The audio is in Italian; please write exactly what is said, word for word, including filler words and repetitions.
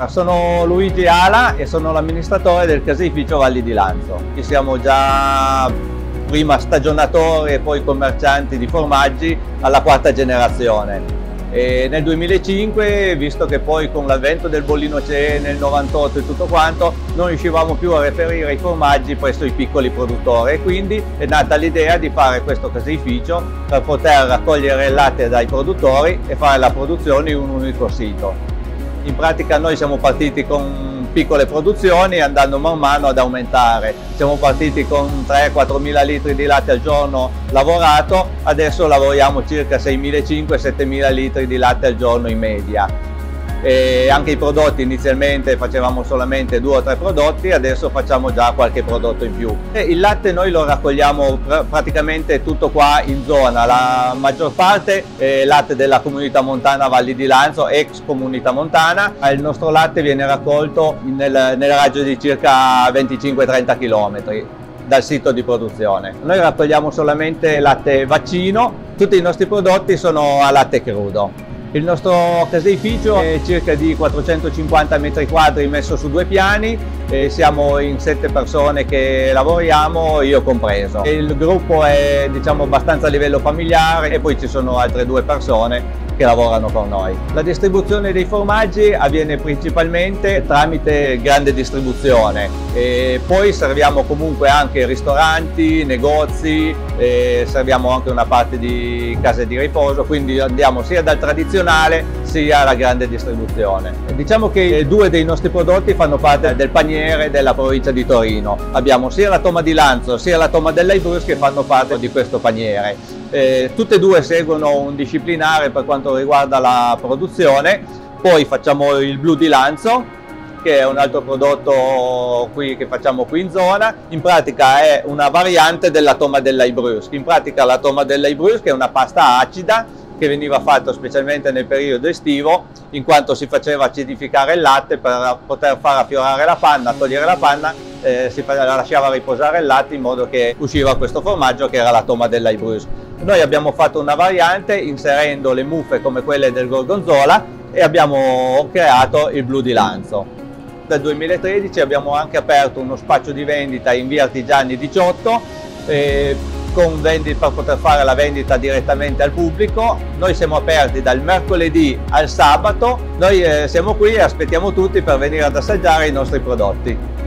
Sono Luigi Ala e sono l'amministratore del caseificio Valli di Lanzo. Ci siamo già prima stagionatori e poi commercianti di formaggi alla quarta generazione. E nel duemilacinque, visto che poi con l'avvento del bollino C E nel novantotto e tutto quanto, non riuscivamo più a reperire i formaggi presso i piccoli produttori e quindi è nata l'idea di fare questo caseificio per poter raccogliere il latte dai produttori e fare la produzione in un unico sito. In pratica noi siamo partiti con piccole produzioni andando man mano ad aumentare. Siamo partiti con tre quattro mila litri di latte al giorno lavorato, adesso lavoriamo circa seimilacinquecento settemila litri di latte al giorno in media. E anche i prodotti, inizialmente facevamo solamente due o tre prodotti, adesso facciamo già qualche prodotto in più. E il latte noi lo raccogliamo pr praticamente tutto qua in zona, la maggior parte è latte della comunità montana Valli di Lanzo, ex comunità montana. Il nostro latte viene raccolto nel, nel raggio di circa venticinque trenta chilometri dal sito di produzione. Noi raccogliamo solamente latte vaccino, tutti i nostri prodotti sono a latte crudo. Il nostro caseificio è circa di quattrocentocinquanta metri quadri messo su due piani e siamo in sette persone che lavoriamo, io compreso. Il gruppo è, diciamo, abbastanza a livello familiare e poi ci sono altre due persone che lavorano con noi. La distribuzione dei formaggi avviene principalmente tramite grande distribuzione e poi serviamo comunque anche ristoranti, negozi, e serviamo anche una parte di case di riposo, quindi andiamo sia dal tradizionale sia alla grande distribuzione. Diciamo che due dei nostri prodotti fanno parte del paniere della provincia di Torino. Abbiamo sia la Toma di Lanzo sia la Toma dell'Elbrus che fanno parte di questo paniere. Eh, tutte e due seguono un disciplinare per quanto riguarda la produzione, poi facciamo il Blu di Lanzo, che è un altro prodotto qui che facciamo qui in zona. In pratica è una variante della Toma dell'Elbrus. In pratica la Toma dell'Elbrus è una pasta acida che veniva fatta specialmente nel periodo estivo, in quanto si faceva acidificare il latte per poter far affiorare la panna, togliere la panna, eh, si lasciava riposare il latte in modo che usciva questo formaggio che era la Toma dell'Elbrus. Noi abbiamo fatto una variante inserendo le muffe come quelle del Gorgonzola e abbiamo creato il Blu di Lanzo. Dal duemilatredici abbiamo anche aperto uno spazio di vendita in via Artigiani diciotto eh, con vendita, per poter fare la vendita direttamente al pubblico. Noi siamo aperti dal mercoledì al sabato, noi eh, siamo qui e aspettiamo tutti per venire ad assaggiare i nostri prodotti.